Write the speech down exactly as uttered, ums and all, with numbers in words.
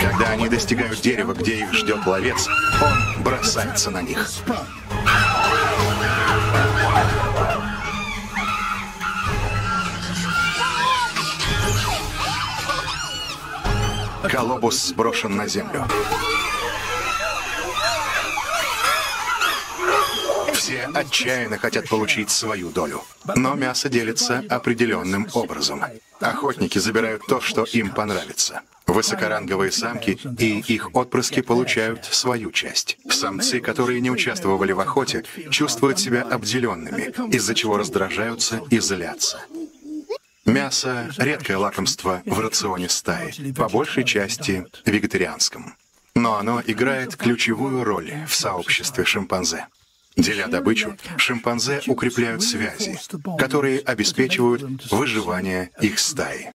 Когда они достигают дерева, где их ждет ловец, он бросается на них. Колобус сброшен на землю. Все отчаянно хотят получить свою долю. Но мясо делится определенным образом. Охотники забирают то, что им понравится. Высокоранговые самки и их отпрыски получают свою часть. Самцы, которые не участвовали в охоте, чувствуют себя обделенными, из-за чего раздражаются и злятся. Мясо — редкое лакомство в рационе стаи, по большей части вегетарианском. Но оно играет ключевую роль в сообществе шимпанзе. Деля добычу, шимпанзе укрепляют связи, которые обеспечивают выживание их стаи.